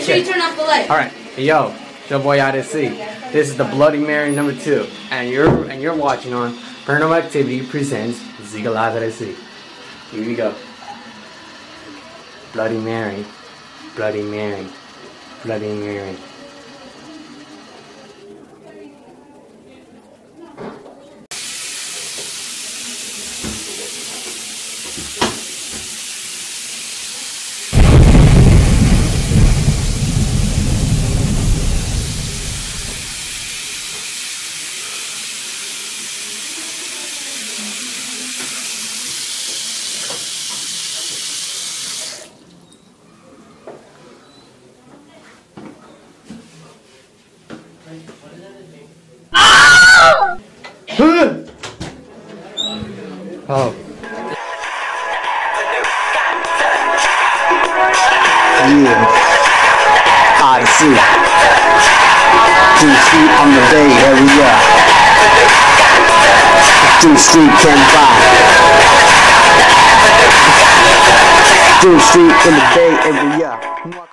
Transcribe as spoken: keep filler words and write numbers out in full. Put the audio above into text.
sure you turn off the light. Alright, yo, Showboy Odyssey. This is the Bloody Mary number two. And you're and you're watching on Paranormal Activity presents Ezequielized Odyssey. Here we go. Bloody Mary. Bloody Mary. Bloody Mary. Oh. Yeah. Odyssey. Two street on the Bay Area. Two street can buy. Two street in the Bay Area.